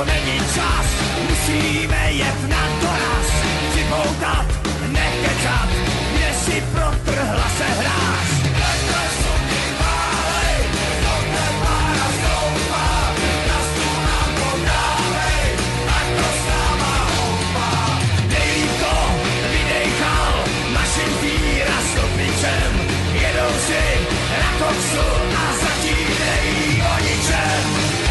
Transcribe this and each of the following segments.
to není čas, musíme jet na doraz, připoutat, nekecat, kde si protrhla se hráz. Pekle sudy válej, tohle pára stoupá, na stůl nám podávej, ať to s náma houpá. Nejlíp to vydejchal, našim výraz stopničem, jedou si na koksu a zatínejí o ničem.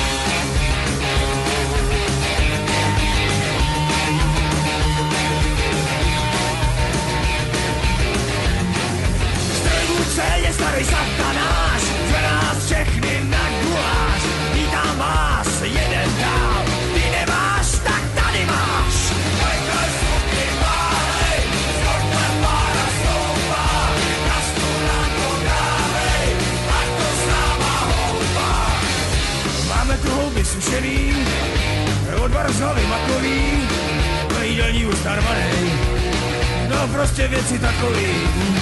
Je starý satanáš, že nás všechny na guláš. Vítám vás, jeden dál, ty nemáš, tak tady máš. Pekle sudy válej, tohle pára stoupá, na stůl nám podávej, ať to s náma houpá. Máme tu houby sušený, odvar z hlavy makový, no jídelní už narvanej, no prostě věci takový.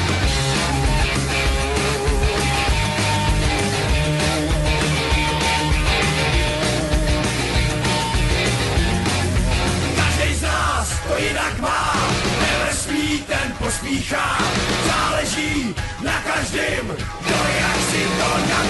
To jinak má, never spí, ten pospíchá, záleží na každým, kdo jak si to